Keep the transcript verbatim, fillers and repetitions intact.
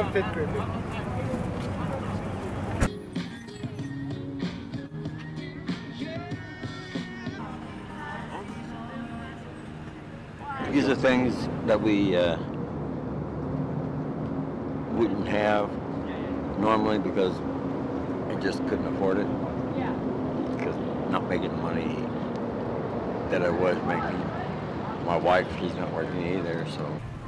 from fifth grade. These are things that we uh, wouldn't have normally because I just couldn't afford it. Because not making the money that I was making. My wife, she's not working either, so.